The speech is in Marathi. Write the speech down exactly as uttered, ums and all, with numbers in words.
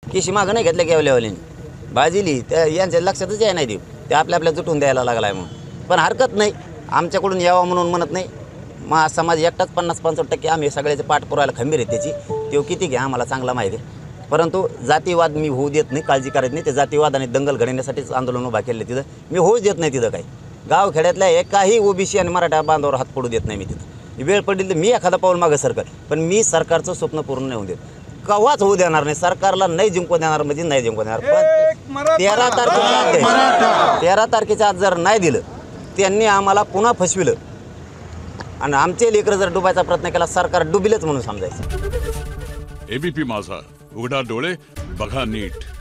केशी मागं नाही घेतल्या केवल्यावालीने बाजीली त्या यांच्या लक्षातच याय नाही देऊ ते आपल्या आपल्या जुटून द्यायला लागला आहे म्हणून. पण हरकत नाही आमच्याकडून यावं म्हणून म्हणत नाही. मग समाज एकटाच पन्नास पंचावन्न टक्के आम्ही सगळ्याचे पाठ पुरायला खंबीर आहे त्याची तो किती घ्या आम्हाला चांगला माहिती आहे. परंतु जातीवाद मी होऊ देत नाही, काळजी करायची नाही. ते जातीवाद आणि दंगल घडवण्यासाठीच आंदोलन उभा केलं तिथं. मी होऊच देत नाही तिथं काही. गावखेड्यातल्या एकाही ओबीसी आणि मराठा बांधावर हात पडू देत नाही मी तिथं. वेळ पडली तर मी एखादा पाऊल मागं सरकार, पण मी सरकारचं स्वप्न पूर्ण नाही होऊ देत, कवाच होऊ देणार नाही. सरकारला नाही जिंकू देणार म्हणजे नाही जिंकू देणार. पण तेरा तारखेच्या तेरा तारखेच्या आज जर नाही दिलं त्यांनी आम्हाला पुन्हा फसविलं आणि आमचे लेकरं जर डुबायचा प्रयत्न केला सरकार डुबिलच म्हणून समजायचं. एबीपी माझा, उघडा डोळे बघा नीट.